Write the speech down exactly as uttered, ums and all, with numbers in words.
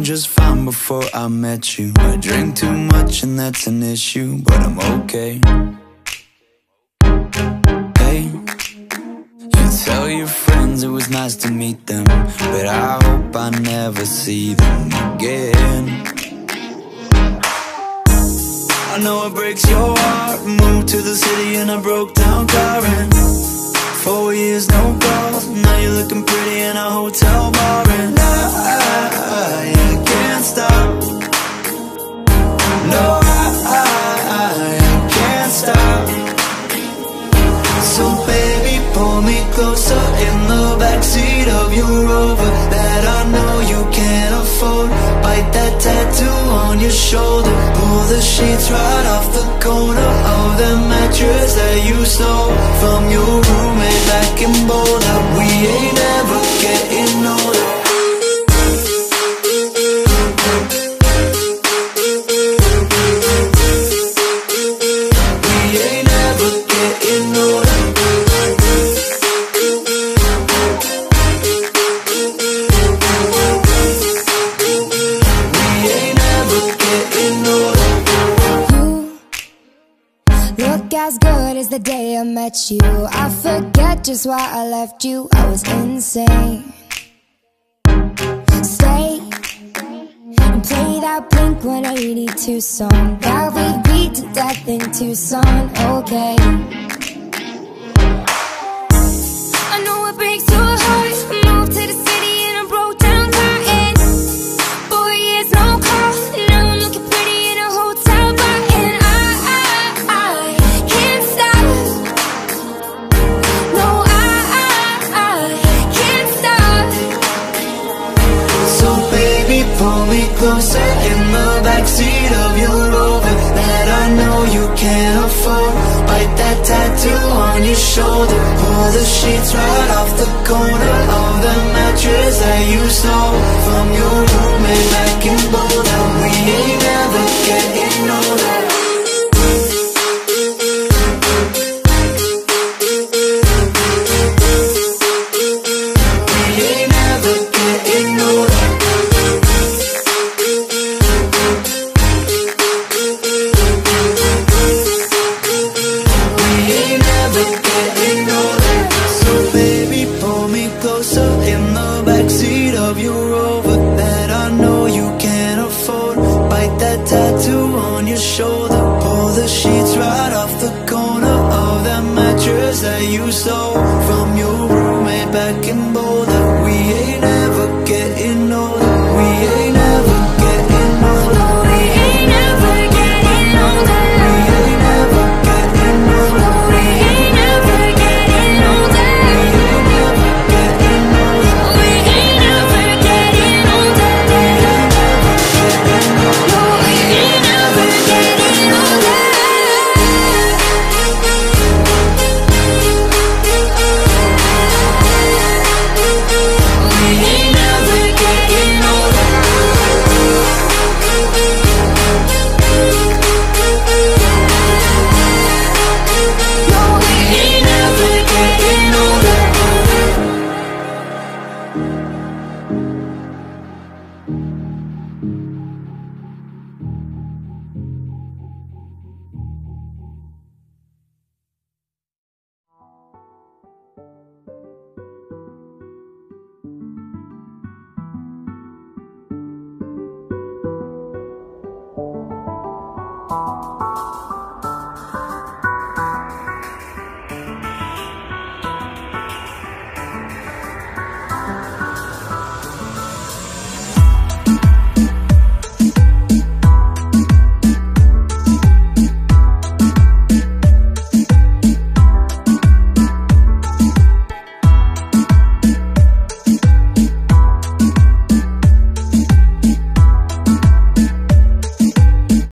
just fine before I met you. I drink too much and that's an issue, but I'm okay. Hey, you tell your friends it was nice to meet them, but I hope I never see them again. I know it breaks your heart. Moved to the city in a broke down car, and four years no calls. Now you're looking pretty in a hotel bar, and I, I, I can't stop. No, I, I, I can't stop. So baby, pull me closer in the backseat of your Rover that I know you can't afford. Bite that tattoo on your shoulder. Pull the sheets right off the corner of the mattress that you stole from your roommate back in Boulder. We ain't never getting older. We ain't never getting older. As good as the day I met you. I forget just why I left you. I was insane. Stay and play that Blink one eighty-two song that we beat to death in Tucson. Okay, I know it breaks your heart. Moved to the city in a broke down car, and four years no call. Now I'm looking pretty in a hotel bar, and I, I, I can't stop. No, I, I, I can't stop. So baby, pull me closer in the backseat of your Rover that I know you can't afford. Bite that tattoo on your shoulder. Pull the sheets right off the corner of the mattress that you stole from your roommate back in Boulder. We ain't never getting older. We ain't never getting older. We ain't never getting older. So baby, pull me closer in the backseat of your Rover that I know you can't afford. Bite that tattoo on your shoulder. Pull the sheets right off the corner of that mattress that you stole from your roommate back in Boulder. We ain't never getting older. We ain't never getting older. We ain't never getting older. We ain't never getting older. We ain't never getting older. We ain't never getting older. We ain't never getting older. No, we ain't never getting older. We ain't never getting older. No, we ain't never getting older.